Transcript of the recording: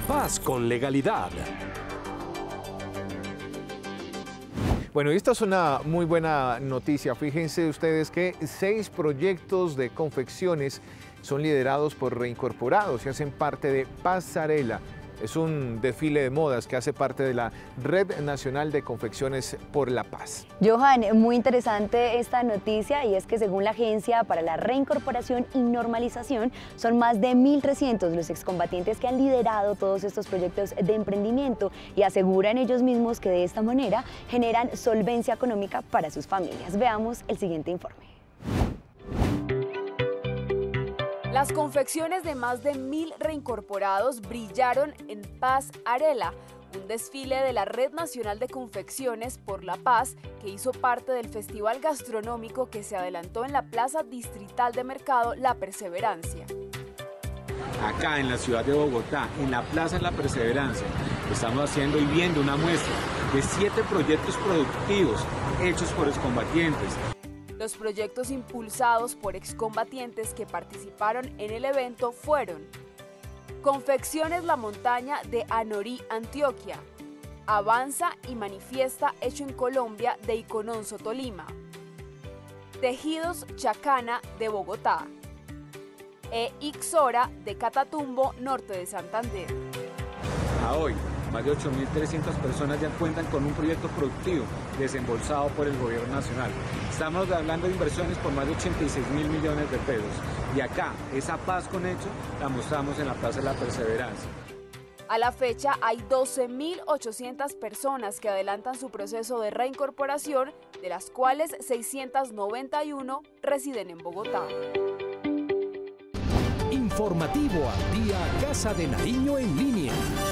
Paz con legalidad. Bueno, esta es una muy buena noticia. Fíjense ustedes que 6 proyectos de confecciones son liderados por reincorporados y hacen parte de Pasarela. Es un desfile de modas que hace parte de la Red Nacional de Confecciones por la Paz. Johan, muy interesante esta noticia, y es que según la Agencia para la Reincorporación y Normalización, son más de 1.300 los excombatientes que han liderado todos estos proyectos de emprendimiento, y aseguran ellos mismos que de esta manera generan solvencia económica para sus familias. Veamos el siguiente informe. Las confecciones de más de 1.000 reincorporados brillaron en Pasarela, un desfile de la Red Nacional de Confecciones por la Paz que hizo parte del festival gastronómico que se adelantó en la Plaza Distrital de Mercado La Perseverancia. Acá en la ciudad de Bogotá, en la Plaza La Perseverancia, estamos haciendo y viendo una muestra de 7 proyectos productivos hechos por excombatientes. Los proyectos impulsados por excombatientes que participaron en el evento fueron Confecciones La Montaña de Anorí, Antioquia, Avanza y Manifiesta hecho en Colombia de Icononso, Tolima, Tejidos Chacana de Bogotá e Ixora de Catatumbo, norte de Santander. A hoy, más de 8.300 personas ya cuentan con un proyecto productivo desembolsado por el gobierno nacional. Estamos hablando de inversiones por más de 86.000 millones de pesos. Y acá, esa paz con hecho, la mostramos en la Plaza de la Perseverancia. A la fecha hay 12.800 personas que adelantan su proceso de reincorporación, de las cuales 691 residen en Bogotá. Informativo al día, Casa de Nariño en línea.